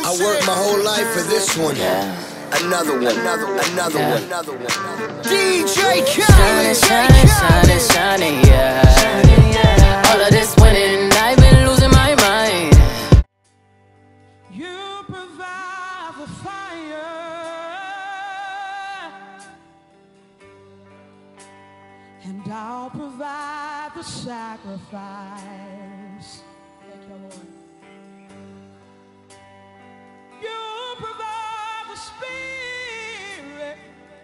I worked my whole life for this one. Another one. DJ Khaled, shining, yeah. All of this winning, I've been losing my mind. You provide the fire, and I'll provide the sacrifice. Thank you, Lord. You provide the spirit.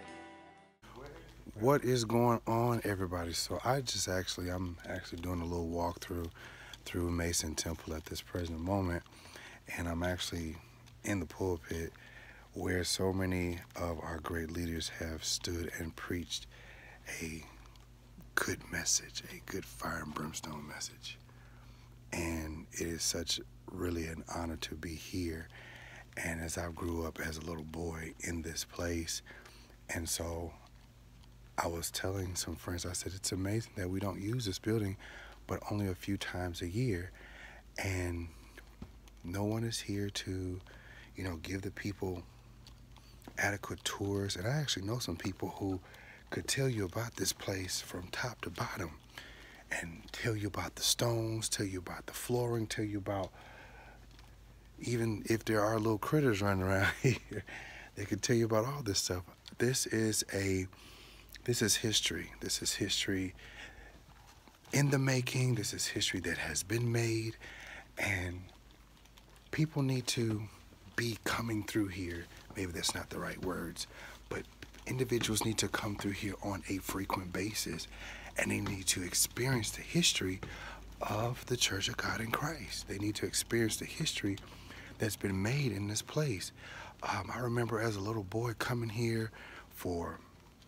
What is going on, everybody? So I'm actually doing a little walkthrough through Mason Temple at this present moment, and I'm actually in the pulpit where so many of our great leaders have stood and preached a good message, a good fire and brimstone message. And it is such really an honor to be here. And as I grew up as a little boy in this place, and so I was telling some friends, I said, it's amazing that we don't use this building but only a few times a year, and no one is here to, give the people adequate tours. And I actually know some people who could tell you about this place from top to bottom and tell you about the stones, tell you about the flooring, tell you about, even if there are little critters running around here, they could tell you about all this stuff. This is history. This is history in the making. This is history that has been made, and people need to be coming through here. Maybe that's not the right words, but individuals need to come through here on a frequent basis, and they need to experience the history of the Church of God in Christ. They need to experience the history that's been made in this place. I remember as a little boy coming here for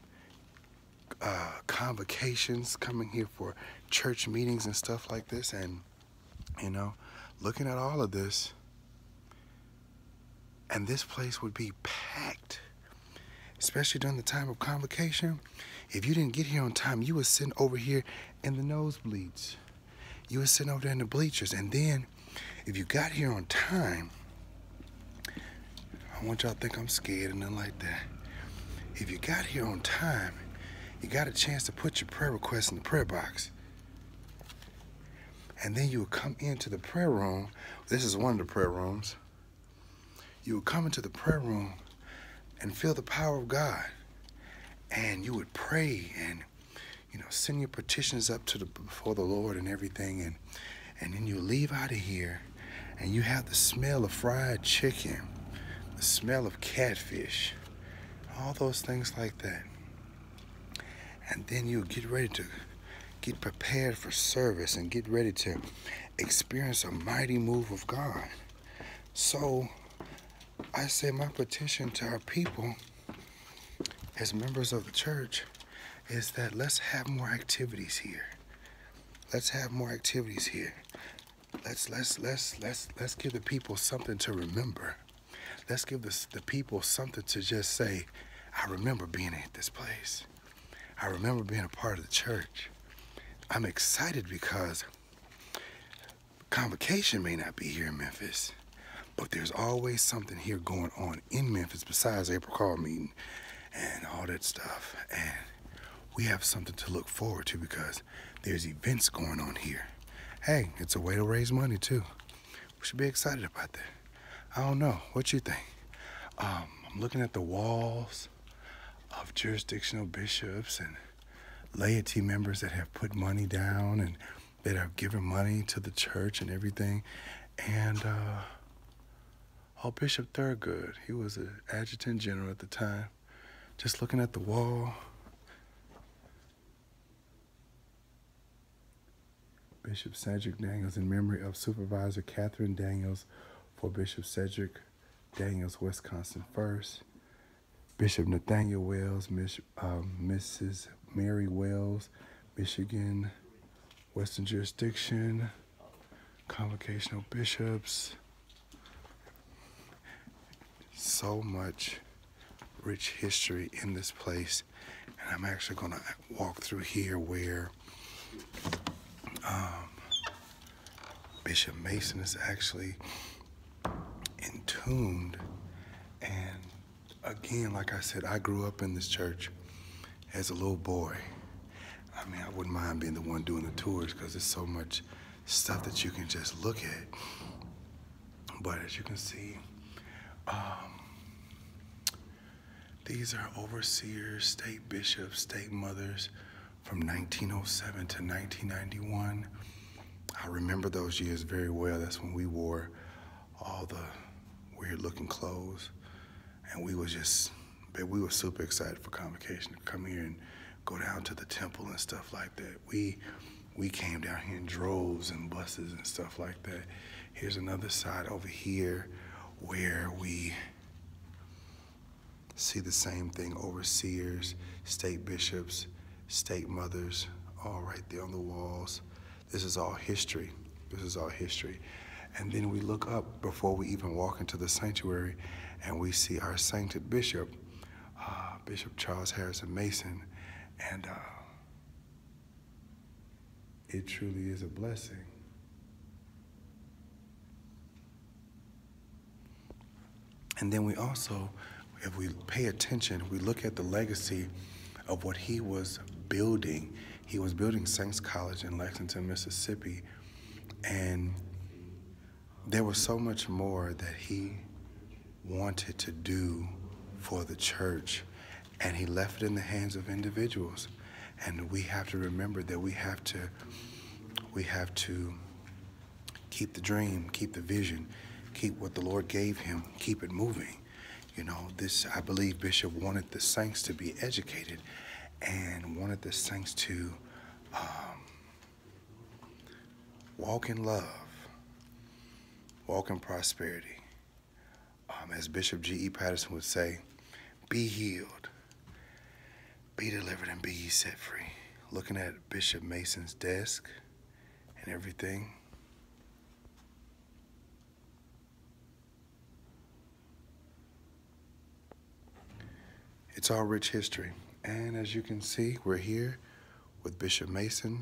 convocations, coming here for church meetings and stuff like this, and looking at all of this, and this place would be packed, especially during the time of convocation. If you didn't get here on time, you were sitting over here in the nosebleeds. You were sitting over there in the bleachers. And then if you got here on time, I want y'all to think I'm scared or nothing like that. If you got here on time, you got a chance to put your prayer request in the prayer box. And then you would come into the prayer room. This is one of the prayer rooms. You would come into the prayer room and feel the power of God. And you would pray and, send your petitions up before the Lord and everything. And then you leave out of here and you have the smell of fried chicken, the smell of catfish, all those things like that. And then you get ready to get prepared for service and get ready to experience a mighty move of God. So I say my petition to our people as members of the church is that let's have more activities here. Let's have more activities here. Let's give the people something to remember. Let's give the people something to just say, I remember being at this place. I remember being a part of the church. I'm excited because convocation may not be here in Memphis, but there's always something here going on in Memphis besides April Call meeting and all that stuff. And we have something to look forward to because there's events going on here. Hey, it's a way to raise money too. We should be excited about that. I don't know. What you think? I'm looking at the walls of jurisdictional bishops and laity members that have put money down and that have given money to the church and everything. And Bishop Thurgood, he was an adjutant general at the time. Just looking at the wall. Bishop Cedric Daniels in memory of Supervisor Catherine Daniels for Bishop Cedric Daniels, Wisconsin First. Bishop Nathaniel Wells, Mrs. Mary Wells, Michigan, Western Jurisdiction, Convocational Bishops. So much rich history in this place. And I'm actually going to walk through here where Bishop Mason is actually entombed entombed. And again, like I said, I grew up in this church as a little boy. I mean, I wouldn't mind being the one doing the tours because there's so much stuff that you can just look at. But as you can see, these are overseers, state bishops, state mothers from 1907 to 1991. I remember those years very well. That's when we wore all the weird looking clothes. And we were super excited for convocation to come here and go down to the temple and stuff like that. We came down here in droves and buses and stuff like that. Here's another side over here where we see the same thing, overseers, state bishops, state mothers, all right there on the walls. This is all history. This is all history. And then we look up before we even walk into the sanctuary and we see our sainted bishop, Bishop Charles Harrison Mason. And it truly is a blessing. And then we also, if we pay attention, we look at the legacy of what he was building. He was building Saints College in Lexington, Mississippi. And there was so much more that he wanted to do for the church. And he left it in the hands of individuals. And we have to remember that we have to keep the dream, keep the vision, keep what the Lord gave him, keep it moving. You know, I believe Bishop wanted the saints to be educated and wanted the saints to walk in love, walk in prosperity. As Bishop G.E. Patterson would say, be healed, be delivered, and be ye set free. Looking at Bishop Mason's desk and everything. It's all rich history. And as you can see, we're here with Bishop Mason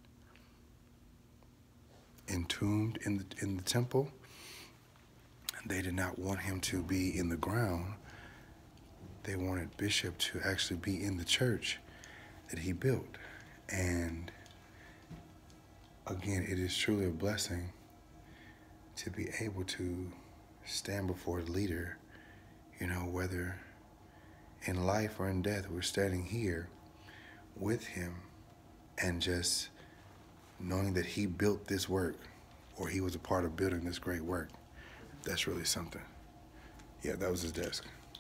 entombed in the temple. They did not want him to be in the ground. They wanted Bishop to actually be in the church that he built. And again, it is truly a blessing to be able to stand before the leader, you know, whether in life or in death, we're standing here with him and just knowing that he built this work or he was a part of building this great work. That's really something. Yeah, that was his desk.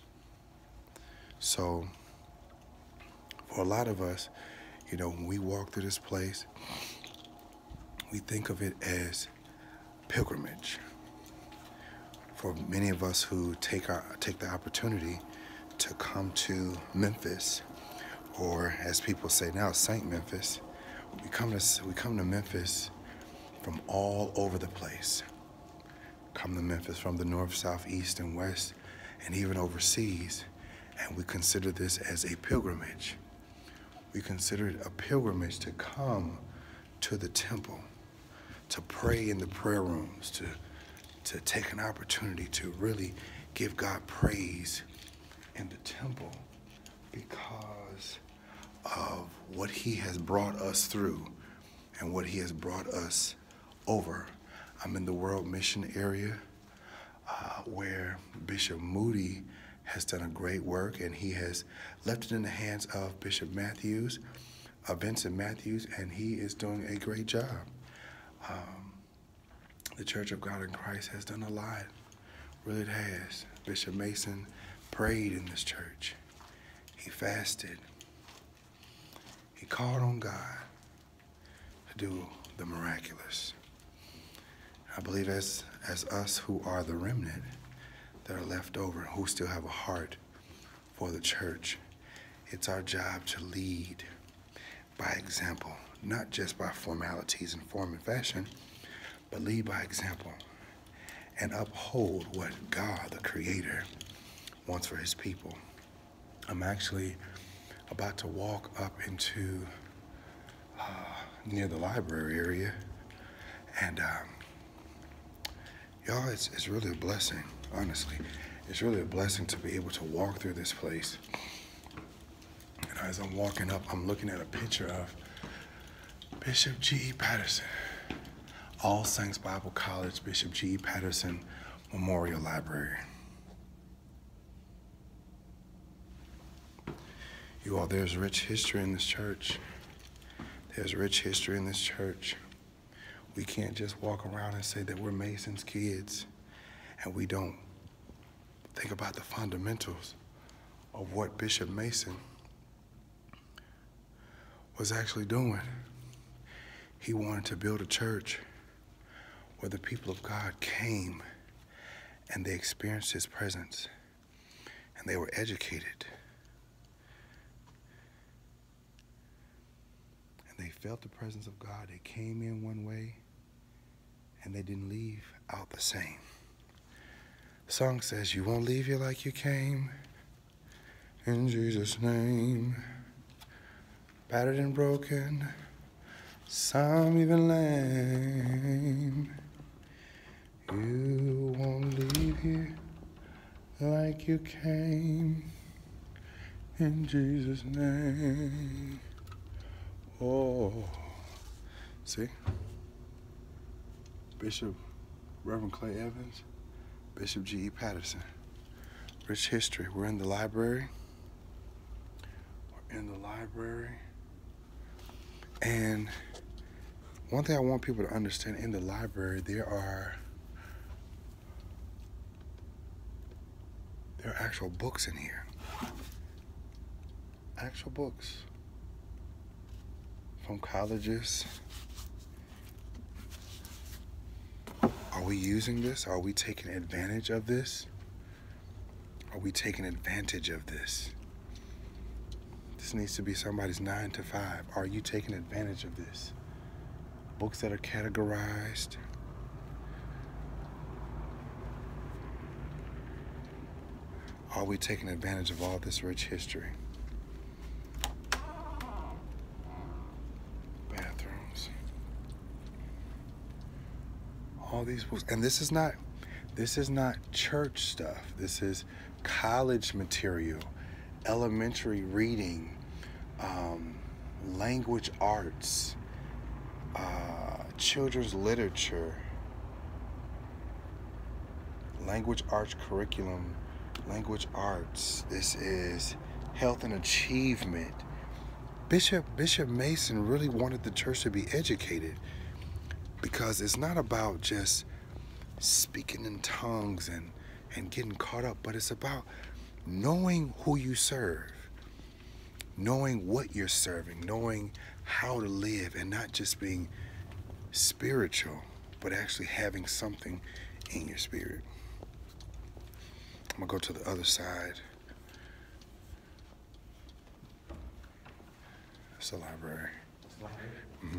So for a lot of us, you know, when we walk through this place, we think of it as pilgrimage. For many of us who take the opportunity to come to Memphis, or as people say now, St. Memphis, we come to Memphis from all over the place. Come to Memphis from the north, south, east, and west, and even overseas, and we consider this as a pilgrimage. We consider it a pilgrimage to come to the temple, to pray in the prayer rooms, to take an opportunity to really give God praise in the temple because of what he has brought us through and what he has brought us over. I'm in the World Mission area where Bishop Moody has done a great work, and he has left it in the hands of Bishop Matthews, Vincent Matthews, and he is doing a great job. The Church of God in Christ has done a lot. Really it has. Bishop Mason prayed in this church. He fasted. He called on God to do the miraculous. I believe as us who are the remnant that are left over, who still have a heart for the church, it's our job to lead by example, not just by formalities and form and fashion, but lead by example and uphold what God, the Creator, wants for his people. I'm actually about to walk up into near the library area, and y'all, it's really a blessing. honestly. It's really a blessing to be able to walk through this place. And as I'm walking up, I'm looking at a picture of Bishop G.E. Patterson, All Saints Bible College, Bishop G.E. Patterson Memorial Library. You all, there's rich history in this church. There's rich history in this church. We can't just walk around and say that we're Mason's kids and we don't think about the fundamentals of what Bishop Mason was actually doing. He wanted to build a church where the people of God came and they experienced his presence and they were educated. And they felt the presence of God. They came in one way and they didn't leave out the same. The song says, you won't leave here like you came, in Jesus' name. Battered and broken, some even lame. You won't leave here like you came, in Jesus' name. Oh, see? Bishop Reverend Clay Evans, Bishop G.E. Patterson. Rich history. We're in the library. We're in the library. And one thing I want people to understand, in the library, there are actual books in here. Actual books. From colleges. Are we using this? Are we taking advantage of this? Are we taking advantage of this? This needs to be somebody's 9 to 5. Are you taking advantage of this? Books that are categorized. Are we taking advantage of all this rich history? Bathrooms. All these books. And this is not church stuff. This is college material, elementary reading, language arts, children's literature, language arts curriculum, language arts. This is health and achievement. Bishop Mason really wanted the church to be educated, because it's not about just speaking in tongues and getting caught up, but it's about knowing who you serve, knowing what you're serving, knowing how to live, and not just being spiritual, but actually having something in your spirit. I'm gonna go to the other side. It's the library. Mm-hmm.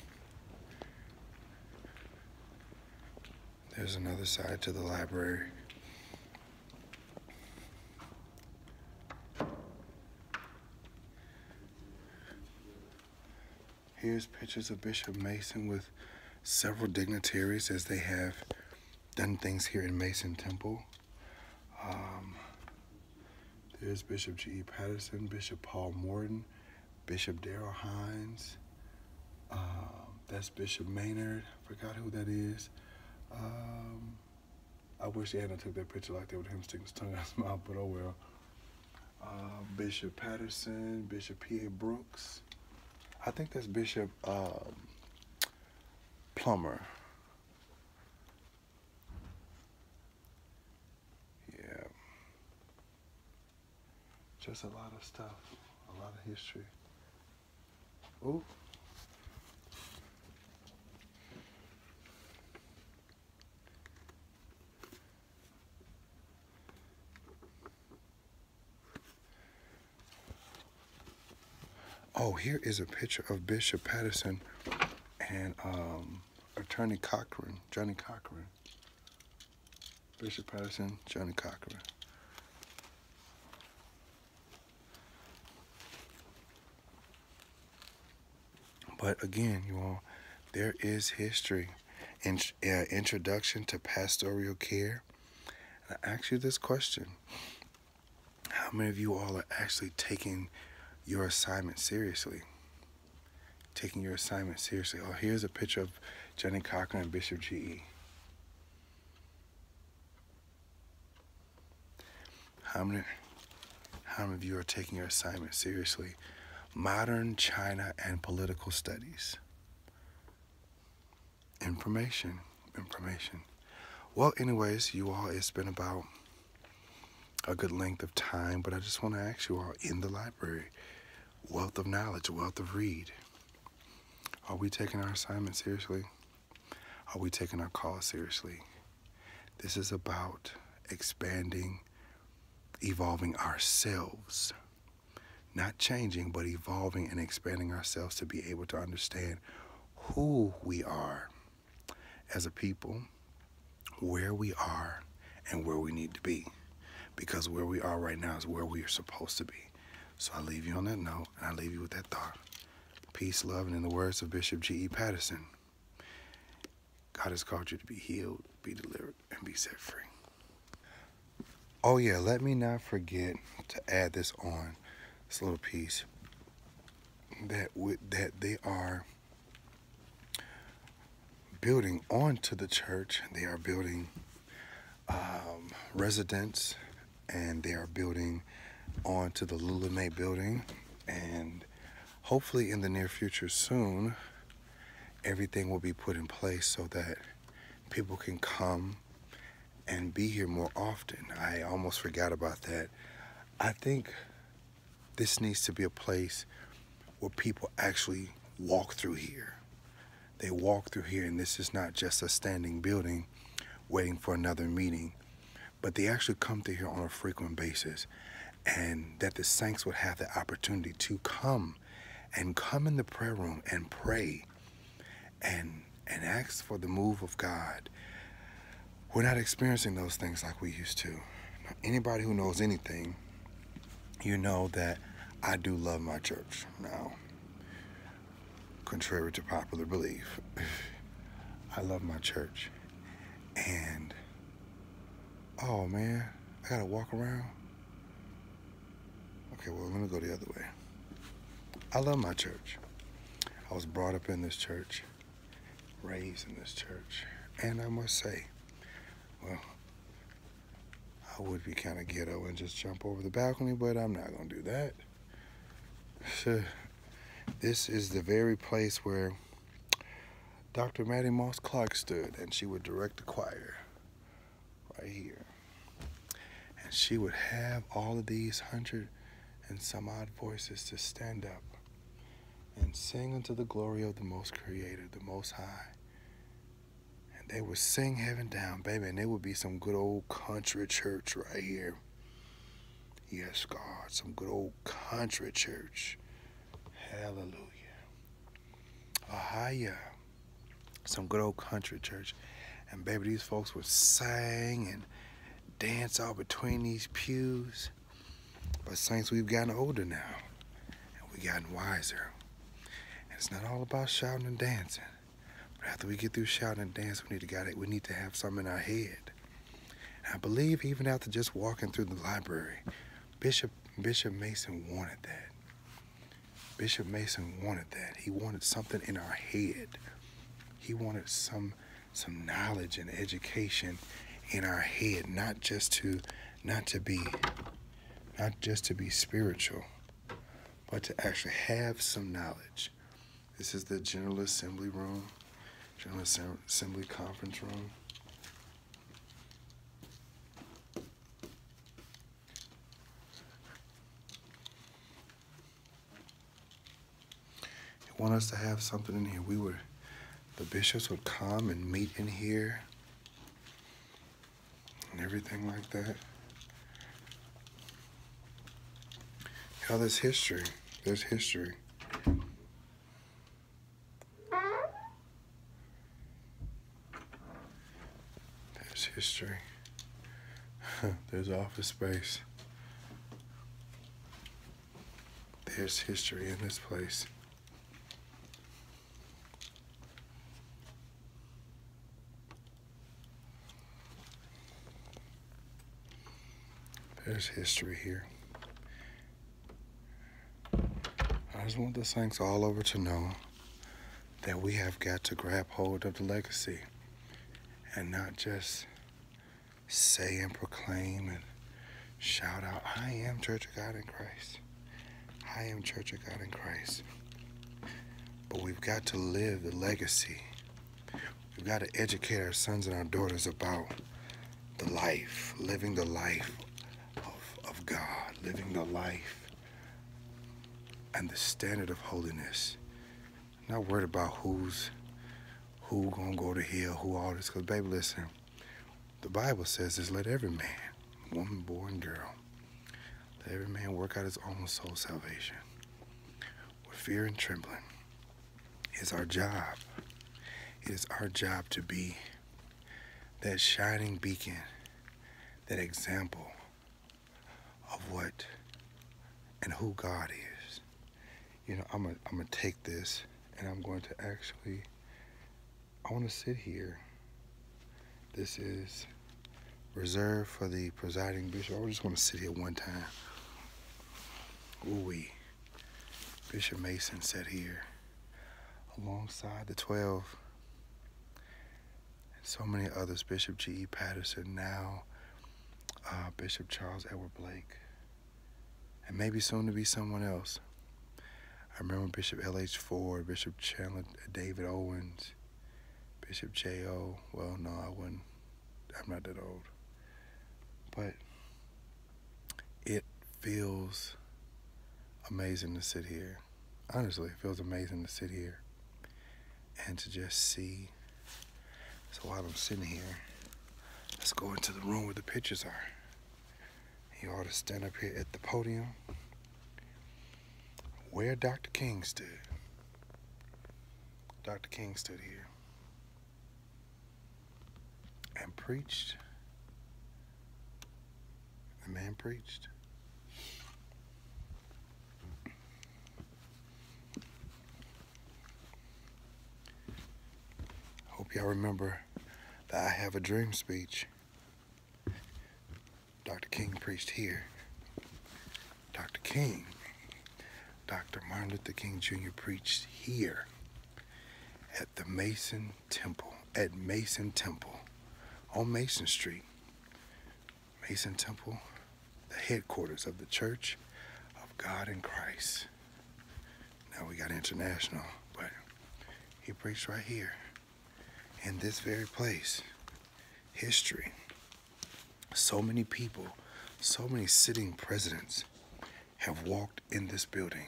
There's another side to the library. Here's pictures of Bishop Mason with several dignitaries as they have done things here in Mason Temple. There's Bishop G.E. Patterson, Bishop Paul Morton, Bishop Darrell Hines. That's Bishop Maynard. I forgot who that is. I wish Anna took that picture like that with him sticking his tongue out his mouth, but oh well. Bishop Patterson, Bishop P.A. Brooks. I think that's Bishop Plummer. Yeah. Just a lot of stuff, a lot of history. Ooh. Oh, here is a picture of Bishop Patterson and Attorney Cochran, Johnny Cochran. Bishop Patterson, Johnny Cochran. But again, you all, there is history. Introduction to Pastoral Care. I ask you this question. How many of you all are actually taking your assignment seriously? Taking your assignment seriously. Oh, here's a picture of Jenny Cochran and Bishop G.E. How many of you are taking your assignment seriously? Modern China and political studies. Information. Well, anyways, you all, it's been about a good length of time, but I just want to ask you all, in the library, wealth of knowledge, wealth of read. Are we taking our assignment seriously? Are we taking our call seriously? This is about expanding, evolving ourselves. Not changing, but evolving and expanding ourselves to be able to understand who we are as a people, where we are, and where we need to be. Because where we are right now is where we are supposed to be. So I leave you on that note, and I leave you with that thought. Peace, love, and in the words of Bishop G.E. Patterson, God has called you to be healed, be delivered, and be set free. Oh yeah, let me not forget to add this on, this little piece, that they are building onto the church. They are building residents, and they are building onto the Lulinate building, and hopefully in the near future soon, everything will be put in place so that people can come and be here more often. I almost forgot about that. I think this needs to be a place where people actually walk through here. They walk through here, and this is not just a standing building waiting for another meeting, but they actually come through here on a frequent basis, and that the saints would have the opportunity to come in the prayer room and pray and ask for the move of God. We're not experiencing those things like we used to. Now, anybody who knows anything, you know that I do love my church. Now, contrary to popular belief, I love my church. And, oh man, I gotta walk around? Okay, well, let me go the other way. I love my church. I was brought up in this church, raised in this church, and I must say, well, I would be kind of ghetto and just jump over the balcony, but I'm not going to do that. This is the very place where Dr. Maddie Moss Clark stood, and she would direct the choir right here. And she would have all of these 100 and some odd voices to stand up and sing unto the glory of the Most Creator, the Most High. And they would sing heaven down, baby, and there would be some good old country church right here. Yes, God, some good old country church. Hallelujah. Ahaya. Some good old country church. And baby, these folks would sing and dance all between these pews. But saints, we've gotten older now, and we've gotten wiser. And it's not all about shouting and dancing. But after we get through shouting and dancing, we need to have something in our head. And I believe even after just walking through the library, Bishop Mason wanted that. Bishop Mason wanted that. He wanted something in our head. He wanted some knowledge and education in our head, not just to be spiritual, but to actually have some knowledge. This is the General Assembly room, General Assembly conference room. They want us to have something in here. The bishops would come and meet in here and everything like that. Oh, there's history. There's history. There's history. There's office space. There's history in this place. There's history here. I just want the saints all over to know that we have got to grab hold of the legacy and not just say and proclaim and shout out, I am Church of God in Christ. I am Church of God in Christ. But we've got to live the legacy. We've got to educate our sons and our daughters about the life, living the life of God, living the life and the standard of holiness. Not worried about who gonna go to hell, who all this. Because, baby, listen, the Bible says is let every man, woman, boy, and girl, let every man work out his own soul salvation with fear and trembling. It's our job. It is our job to be that shining beacon, that example of what and who God is. You know, I'm gonna take this and I'm going to actually, I want to sit here. This is reserved for the presiding bishop. I just want to sit here one time. Ooh-wee. Bishop Mason sat here alongside the 12 and so many others. Bishop G.E. Patterson, now Bishop Charles Edward Blake, and maybe soon to be someone else. I remember Bishop L.H. Ford, Bishop Chandler David Owens, Bishop J.O. Well, no, I'm not that old. But it feels amazing to sit here. Honestly, it feels amazing to sit here and to just see. So while I'm sitting here, let's go into the room where the pictures are. You ought to stand up here at the podium where Dr. King stood. Dr. King stood here and preached. The man preached. Hope y'all remember the I Have a Dream speech. Dr. King preached here. Dr. King, Dr. Martin Luther King Jr. preached here at the Mason Temple, on Mason Street. Mason Temple, the headquarters of the Church of God in Christ. Now we got international, but he preached right here in this very place. History. So many people, so many sitting presidents have walked in this building.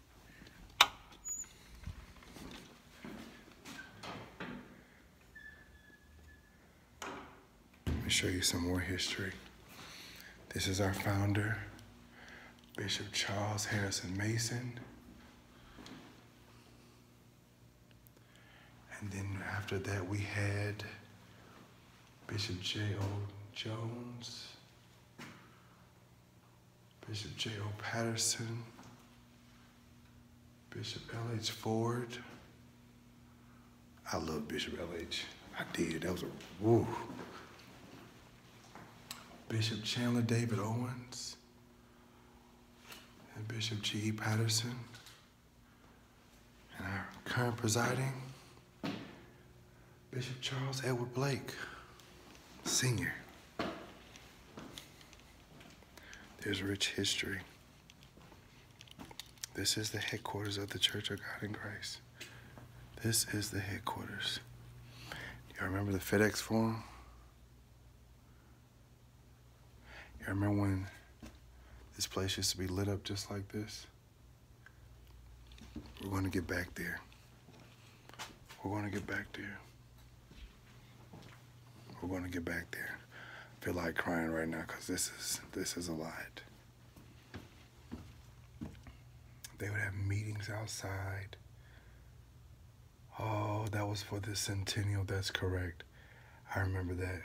Let me show you some more history. This is our founder, Bishop Charles Harrison Mason. And then after that, we had Bishop J.O. Jones, Bishop J.O. Patterson, Bishop L.H. Ford. I love Bishop L.H. I did. That was a woo. Bishop Chandler David Owens and Bishop G.E. Patterson. And our current presiding, Bishop Charles Edward Blake, Sr. There's rich history. This is the headquarters of the Church of God in Christ. This is the headquarters. Y'all remember the FedEx Forum? Y'all remember when this place used to be lit up just like this? We're going to get back there. We're going to get back there. We're going to get back there. I feel like crying right now because this is a lot. They would have meetings outside. Oh, that was for the centennial. That's correct. I remember that.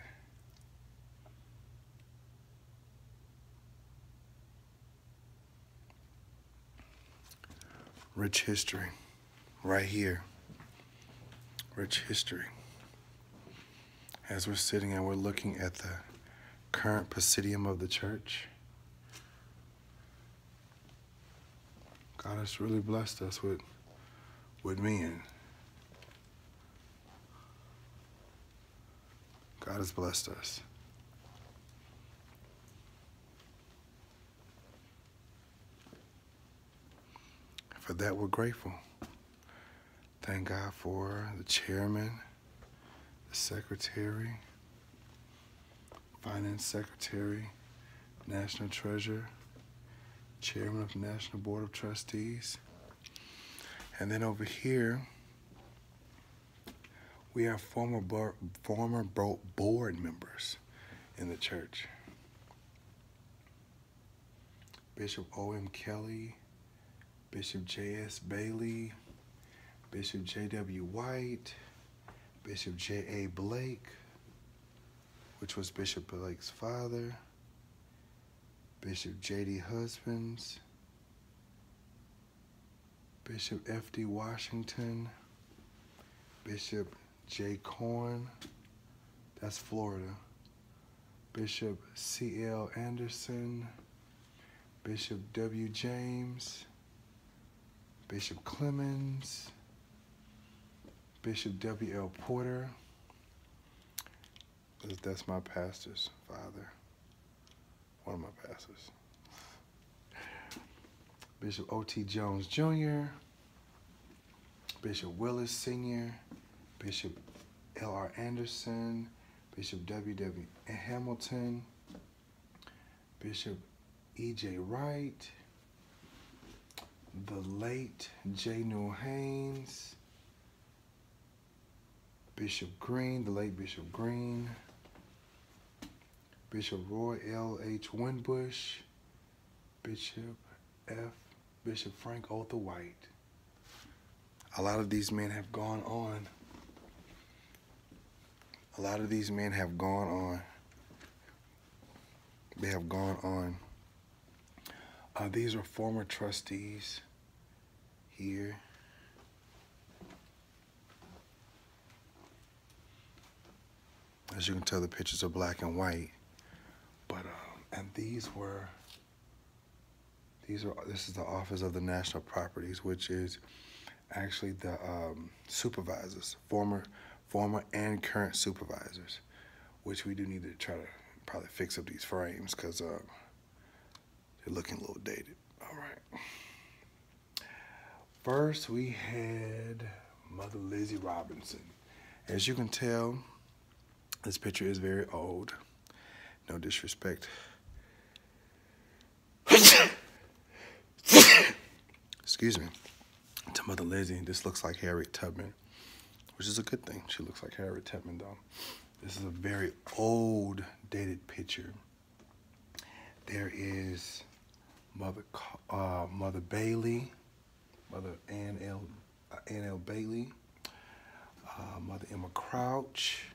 Rich history right here. Rich history. As we're sitting and we're looking at the current presidium of the church, God has really blessed us with men. God has blessed us. For that, we're grateful. Thank God for the chairman, the secretary, finance secretary, national treasurer, chairman of the National Board of Trustees. And then over here, we have former board members in the church. Bishop O.M. Kelly, Bishop J.S. Bailey, Bishop J.W. White, Bishop J.A. Blake, which was Bishop Blake's father, Bishop J.D. Husbands, Bishop F.D. Washington, Bishop J. Corn, that's Florida, Bishop C.L. Anderson, Bishop W. James, Bishop Clemens, Bishop W.L. Porter, that's my pastor's father, one of my pastors, Bishop O.T. Jones Jr., Bishop Willis Sr., Bishop L.R. Anderson, Bishop W.W. Hamilton, Bishop E.J. Wright, the late J. Newell Haynes, Bishop Green, the late Bishop Green, Bishop Roy L. H. Winbush, Bishop Frank Otha White. A lot of these men have gone on. A lot of these men have gone on. They have gone on. These are former trustees here. As you can tell, the pictures are black and white. But and this is the Office of the National Properties, which is actually the supervisors, former and current supervisors, which we do need to try to probably fix up these frames because they're looking a little dated. All right. First, we had Mother Lizzie Robinson. As you can tell, this picture is very old. No disrespect. Excuse me. To Mother Lizzie, this looks like Harriet Tubman, which is a good thing. She looks like Harriet Tubman, though. This is a very old, dated picture. There is Mother Bailey, Mother Ann L. Bailey, Mother Emma Crouch,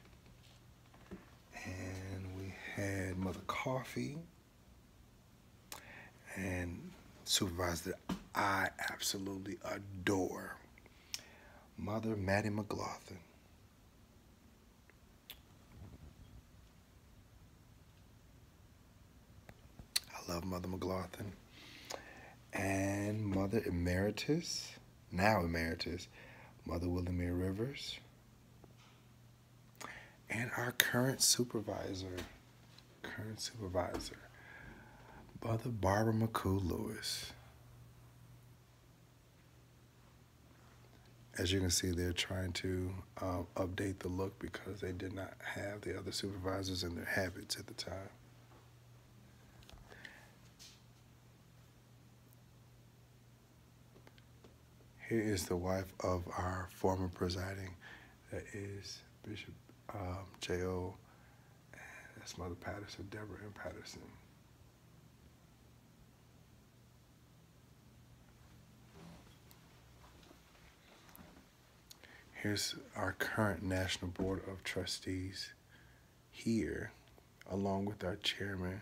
and we had Mother Coffee, and supervisor that I absolutely adore, Mother Mattie McLaughlin. I love Mother McLaughlin. And Mother Emeritus, now Emeritus, Mother Willamere Rivers. And our current supervisor, Mother Barbara McCoo Lewis. As you can see, they're trying to update the look because they did not have the other supervisors in their habits at the time. Here is the wife of our former presiding, that is Bishop J.O. and that's Mother Patterson, Deborah M. Patterson. Here's our current National Board of Trustees here, along with our chairman.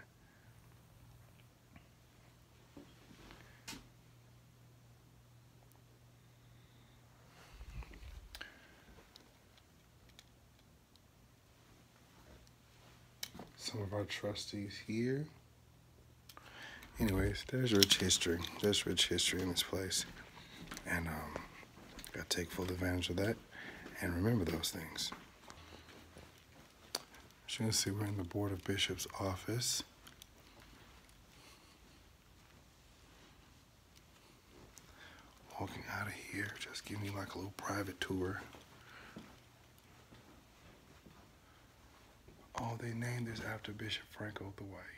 Some of our trustees here. Anyways, there's rich history. There's rich history in this place. And gotta take full advantage of that and remember those things. As you can see, we're in the Board of Bishops office. Walking out of here, just give me like a little private tour. Oh, they named this after Bishop Franco the White.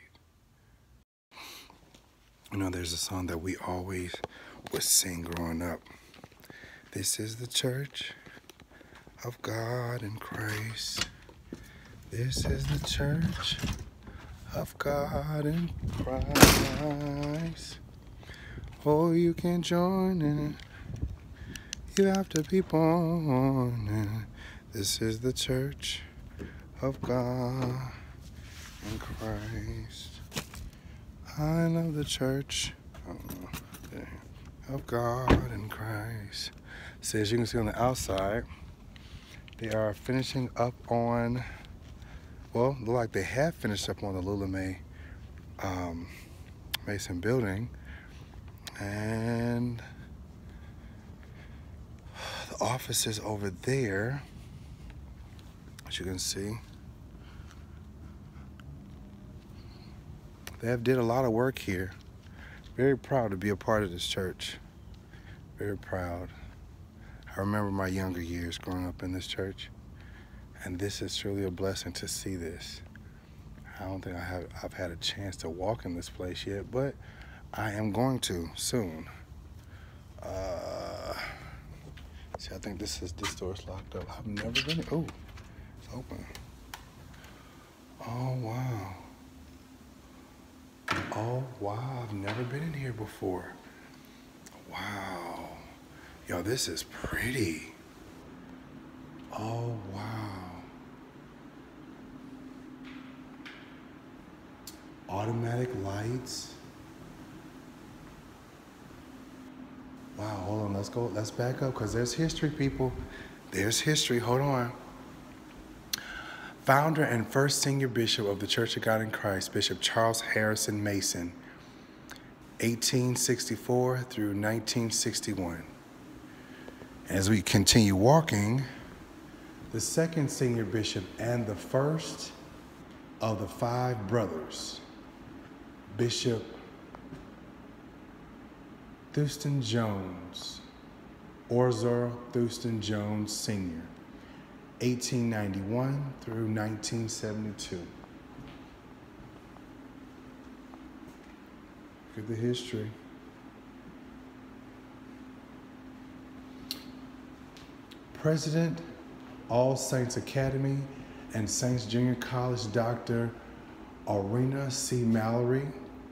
You know, there's a song that we always would sing growing up. This is the church of God in Christ. This is the church of God in Christ. Oh, you can join in it. You have to be born in it. This is the church of God in Christ. I love the church of God in Christ. So as you can see on the outside, they are finishing up on, well, look like they have finished up on the Lula May Mason building. And the office is over there, as you can see. They have did a lot of work here. Very proud to be a part of this church. Very proud. I remember my younger years growing up in this church, and this is truly a blessing to see this. I don't think I've had a chance to walk in this place yet, but I am going to soon. See, I think this door's locked up. I've never been. Oh, it's open. Oh wow. Oh wow, I've never been in here before. Wow. Yo, this is pretty. Oh wow. Automatic lights. Wow, hold on, let's back up, because there's history, people. There's history, hold on. Founder and first senior bishop of the Church of God in Christ, Bishop Charles Harrison Mason, 1864 through 1961. As we continue walking, the second senior bishop and the first of the 5 brothers, Bishop Thurston Jones, Orzer Thurston Jones Sr., 1891 through 1972. Look at the history. President, All Saints Academy and Saints Junior College, Dr. Arena C. Mallory,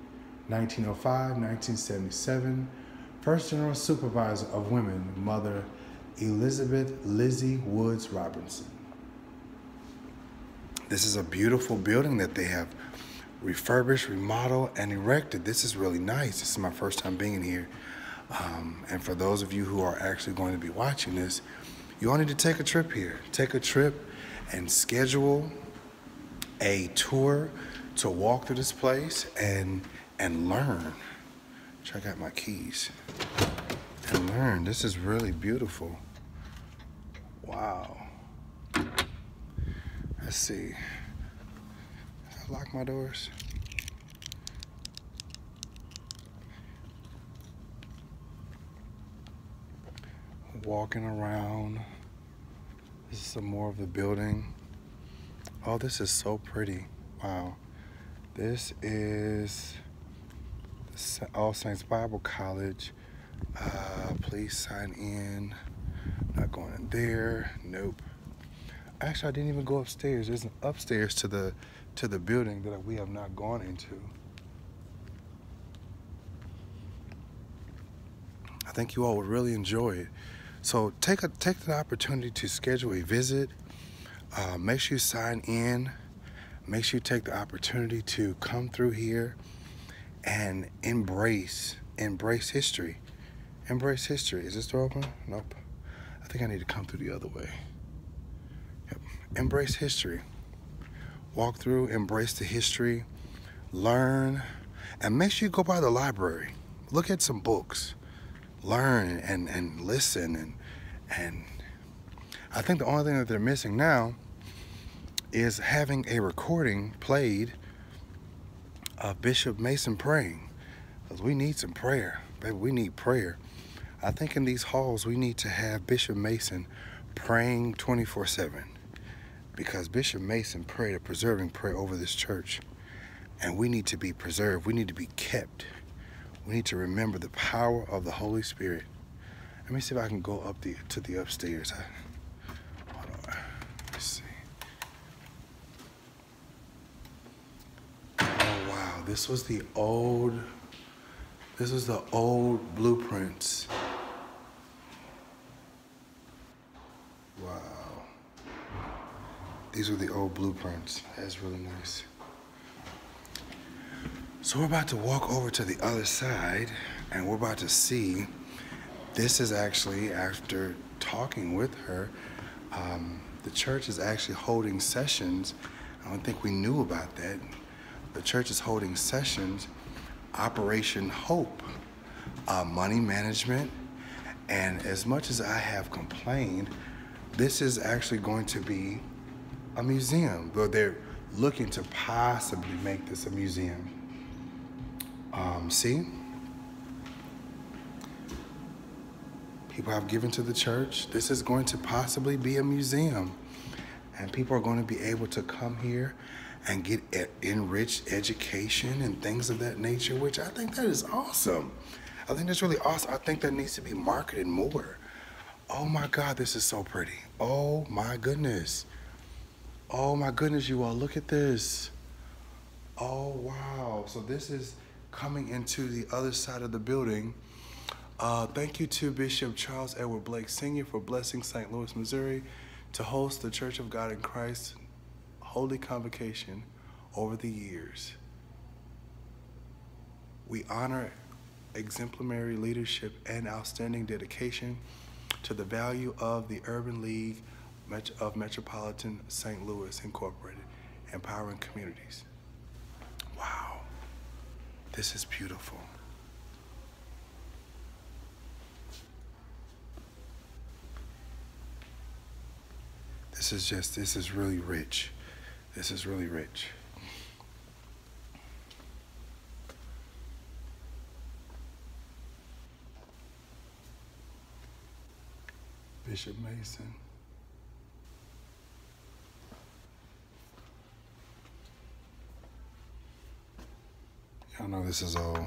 1905-1977. First General Supervisor of Women, Mother Elizabeth Lizzie Woods Robinson. This is a beautiful building that they have refurbished, remodeled, and erected. This is really nice. This is my first time being in here. And for those of you who are actually going to be watching this, you all need to take a trip here. Take a trip and schedule a tour to walk through this place and learn. Check out my keys. And learn. This is really beautiful. Wow. Let's see. Did I lock my doors? Walking around. This is some more of the building. Oh, this is so pretty. Wow. This is All Saints Bible College. Please sign in. Not going in there. Nope. Actually, I didn't even go upstairs. There's an upstairs to the building that we have not gone into. I think you all would really enjoy it. So take the opportunity to schedule a visit. Make sure you sign in. Make sure you take the opportunity to come through here and embrace history. Embrace history. Is this door open? Nope. I think I need to come through the other way. Yep. Embrace history. Walk through, embrace the history, learn, And make sure you go by the library. Look at some books. Learn and listen. And I think the only thing that they're missing now is having a recording played of Bishop Mason praying. Because we need some prayer. Baby, we need prayer. I think in these halls we need to have Bishop Mason praying 24/7. Because Bishop Mason prayed a preserving prayer over this church. And we need to be preserved. We need to be kept. We need to remember the power of the Holy Spirit. Let me see if I can go up to the upstairs. Hold on. Let's see. Oh wow, this was the old blueprints. Wow. These are the old blueprints. That's really nice. So we're about to walk over to the other side and we're about to see, this is actually, after talking with her, the church is actually holding sessions. I don't think we knew about that. The church is holding sessions, Operation Hope, money management. And as much as I have complained, this is actually going to be a museum. But they're looking to possibly make this a museum. See? People have given to the church. This is going to possibly be a museum. And people are going to be able to come here and get enriched education and things of that nature, which I think that is awesome. I think that's really awesome. I think that needs to be marketed more. Oh my God, this is so pretty. Oh my goodness. Oh my goodness, you all, look at this. Oh wow, so this is coming into the other side of the building. Thank you to Bishop Charles Edward Blake Sr. for blessing St. Louis, Missouri to host the Church of God in Christ Holy Convocation over the years. We honor exemplary leadership and outstanding dedication to the value of the Urban League of Metropolitan St. Louis Incorporated, empowering communities. Wow. This is beautiful. This is really rich. This is really rich. Bishop Mason. Y'all know this is all.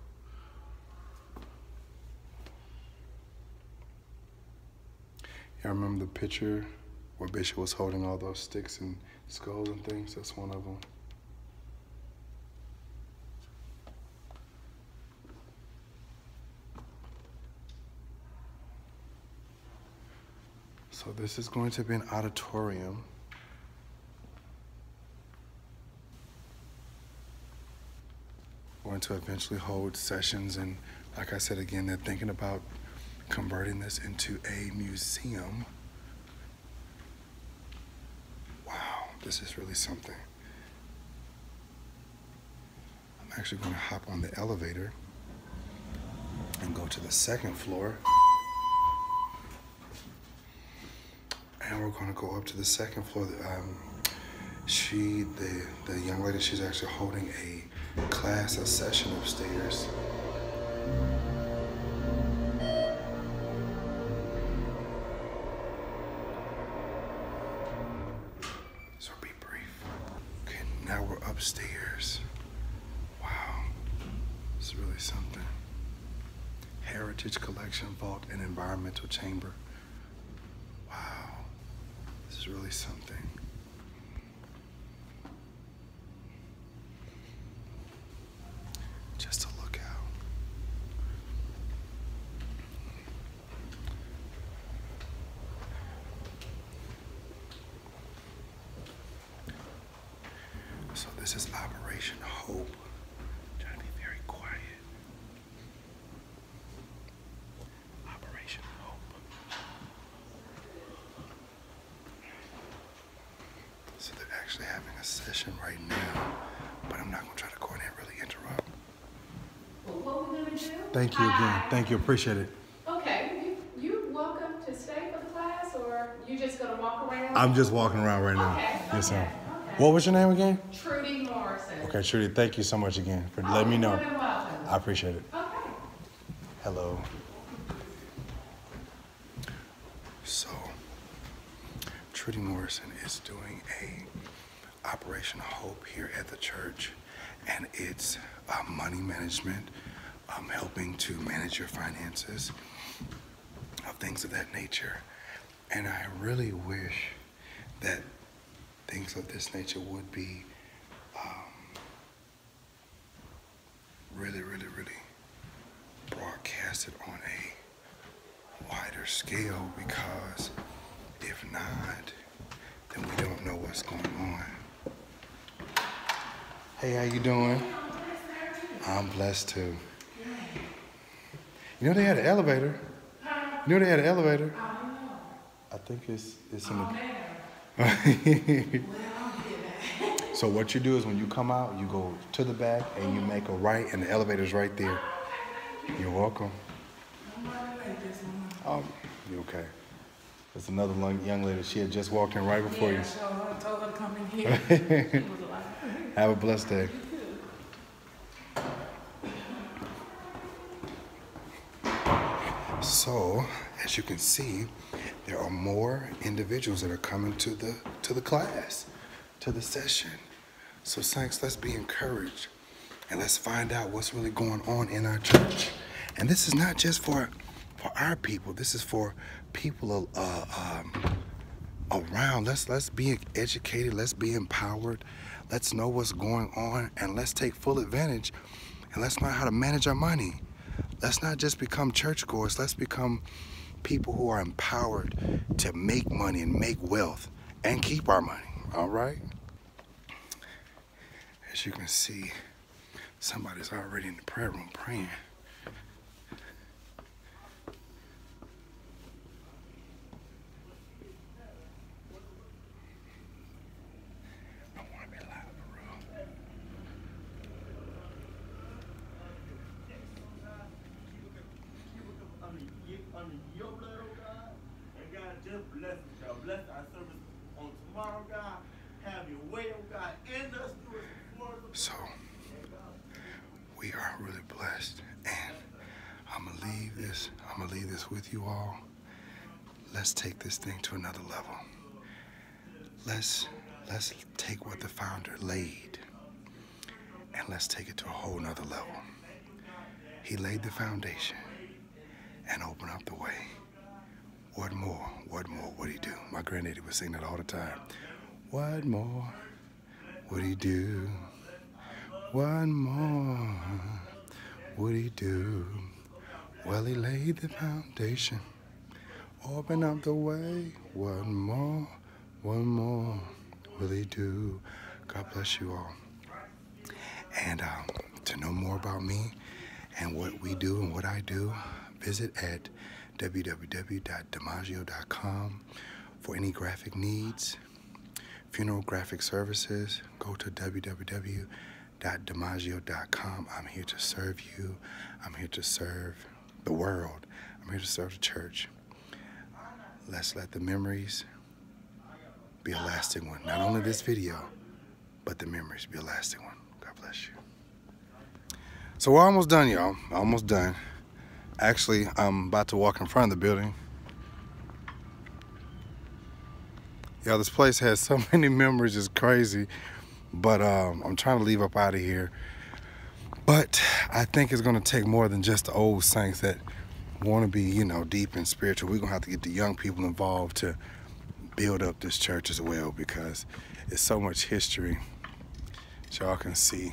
Y'all remember the picture where Bishop was holding all those sticks and skulls and things? That's one of them. So this is going to be an auditorium. Going to eventually hold sessions, and like I said again, they're thinking about converting this into a museum. Wow, this is really something. I'm actually going to hop on the elevator and go to the second floor. And we're going to go up to the second floor. The young lady, she's actually holding a class, a session upstairs. So be brief. Okay, now we're upstairs. Wow, this is really something. Heritage Collection Vault and Environmental Chamber. Wow, this is really something. Just to look out. So this is Operation Hope. Try to be very quiet. Operation Hope. So they're actually having a session right now, but I'm not gonna try to go in and really interrupt. Thank you again. Thank you. Appreciate it. Okay, you welcome to stay for the class, or you just gonna walk around? I'm just walking around right now. Okay, Yes, sir. okay. What was your name again? Trudy Morrison. Okay, Trudy, thank you so much again for letting me know. You're more than welcome. I appreciate it. Okay. Hello. So, Trudy Morrison is doing a Operation Hope here at the church, and it's money management, helping to manage your finances, things of that nature. And I really wish that things of this nature would be really broadcasted on a wider scale, because if not, then we don't know what's going on. Hey, how you doing? I'm blessed too. You know they had an elevator. You know they had an elevator. I think it's in the. So what you do is when you come out, you go to the back and you make a right, and the elevator's right there. You're welcome. Oh, you okay? There's another young lady. She had just walked in right before you. So I told her to come in here. Have a blessed day. So, as you can see, there are more individuals that are coming to the class, to the session. So, saints, let's be encouraged and let's find out what's really going on in our church. And this is not just for our people. This is for people around. Let's be educated. Let's be empowered. Let's know what's going on, and let's take full advantage, and let's learn how to manage our money. Let's not just become churchgoers. Let's become people who are empowered to make money and make wealth and keep our money, all right? As you can see, somebody's already in the prayer room praying. I want to be loud for real. Under your blood, oh God, and God, just bless us, God. Bless our service on tomorrow, God. Have your way, oh God, in us, through us, for us. So, we are really blessed, and I'm gonna leave this with you all. Let's take this thing to another level. Let's take what the founder laid, and let's take it to a whole nother level. He laid the foundation and opened up the way. What more? What more would he do? My granddaddy would sing that all the time. What more would he do? What more would he do? Well, he laid the foundation, opened up the way. What more will he do? God bless you all. And to know more about me and what we do and what I do, visit at www.dimaggio.com. For any graphic needs, funeral graphic services, go to www.dimaggio.com. I'm here to serve you. I'm here to serve the world. I'm here to serve the church. Let's let the memories be a lasting one. Not only this video, but the memories be a lasting one. God bless you. So we're almost done, y'all. Almost done. Actually, I'm about to walk in front of the building. Yeah, this place has so many memories, it's crazy. But I'm trying to leave up out of here. But I think it's gonna take more than just the old saints that wanna be, you know, deep and spiritual. We're gonna have to get the young people involved to build up this church as well, because it's so much history that y'all can see.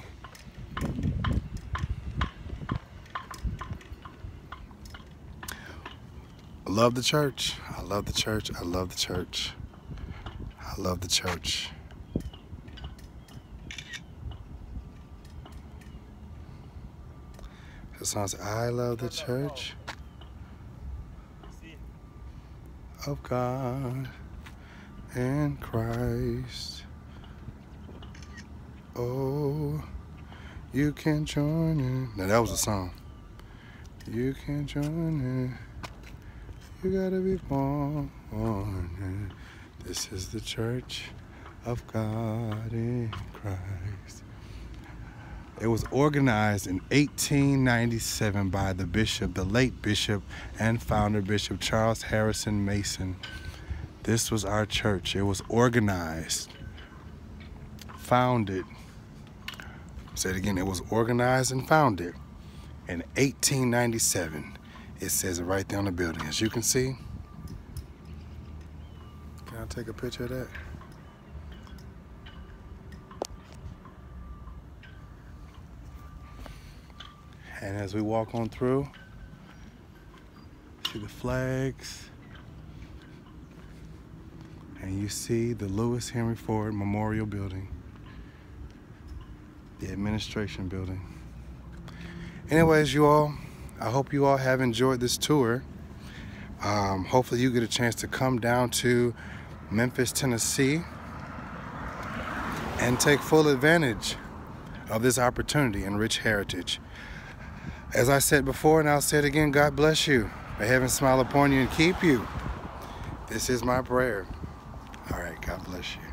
I love the church. I love the church. I love the church. I love the church. The song says, I love the church of God and Christ. Oh, you can join in. Now that was a song. You can't join it. You gotta be born. This is the church of God in Christ. It was organized in 1897 by the bishop, the late bishop and founder Bishop Charles Harrison Mason. This was our church. It was organized, founded. Say it again. It was organized and founded in 1897. It says it right there on the building. As you can see. Can I take a picture of that? And as we walk on through, see the flags. And you see the Lewis Henry Ford Memorial Building, the administration building. Anyways, you all, I hope you all have enjoyed this tour. Hopefully you get a chance to come down to Memphis, Tennessee and take full advantage of this opportunity and rich heritage. As I said before, and I'll say it again, God bless you. May heaven smile upon you and keep you. This is my prayer. All right, God bless you.